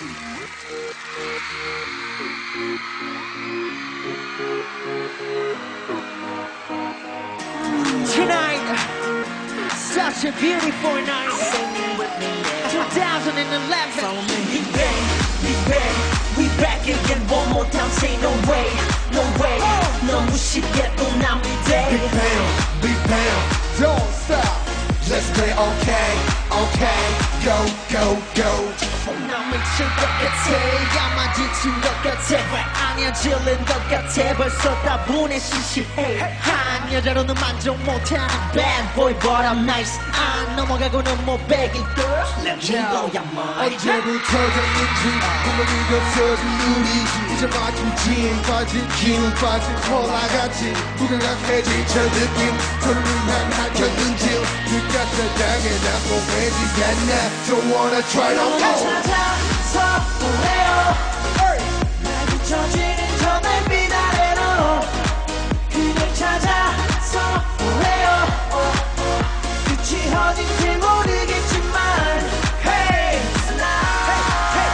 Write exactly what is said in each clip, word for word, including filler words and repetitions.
Tonight, such a beautiful night. twenty eleven. We back, we back, we back again. One more time, say no way, no way. 너무 쉽게 또 난 day. Big bam, big bam, don't stop. Let's play okay, okay, go, go, go. 난 미칠 것 같아. 야만 지친 것 같아. 아니야 질린 것 같아. 벌써 다분해 시시해. 한 여자로는 만족 못하는 bad boy, but I'm nice. 안 넘어가고는 못 begging girl. Let me blow your mind. 언제부터였는지 구멍이 없어진 우리 이제 막힌 진 빠진 기운 빠진 콜라같이 무감각해진 저 느낌 서로를 향한 견눈질 끝까지 당해 난 공회지 않나 Don't wanna try no more 찾아서 보내요 날 비춰지는 저 달빛 아래로 그댈 찾아서 보내요 끝이 어딘지 모르겠지만 Hey tonight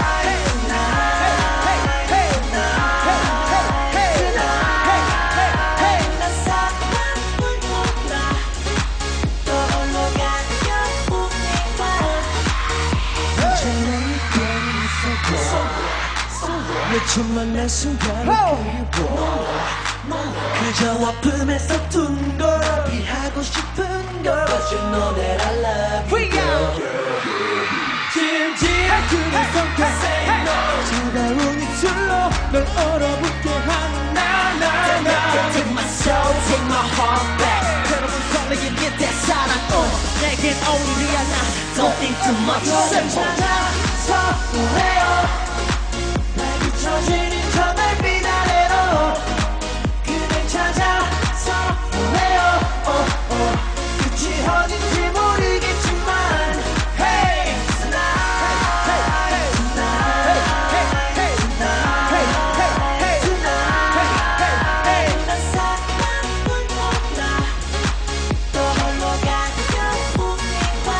tonight 난 사랑을 몰라 떠올러 가냐 내 춤만 내 순간을 그리워 그저 아픔에서 둔 걸 피하고 싶은 걸 But you know that I love you girl 진지한 그의 손끝 Say no 차가운 입술로 널 얼어붙게 하는 나나나 Take my soul, take my heart back 여러분 설레게 내 사랑 uh, 내겐 어울리야 나 Don't think too much 너를 찾아서 보내요 날 비춰지는 저 달빛 아래로 그댈 찾아서 보내요 oh, oh. 끝이 어딘지 모르겠지만 Hey tonight tonight tonight tonight 난 사랑을 몰라 떠올러 가냐 우리와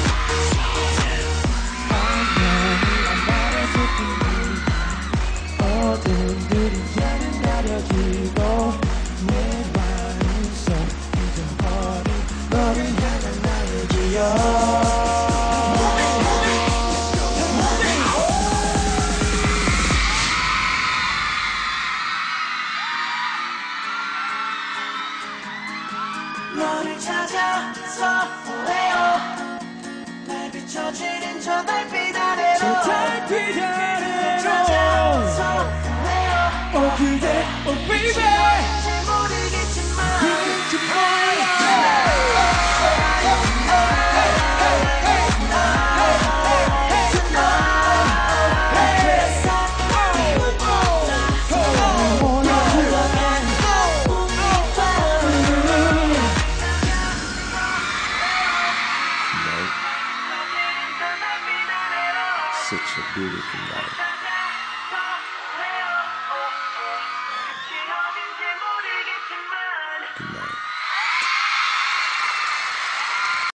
어둠들이 야는 가려지고 내 마음속 잊어버린 너를 향한 나의 기억 너를 찾아서 보내요 날 비춰지는 저 달빛 아래로 저 달빛 아래로 찾아서 보내요 어 그대 어 baby 잘 모르겠지만 Such a beautiful night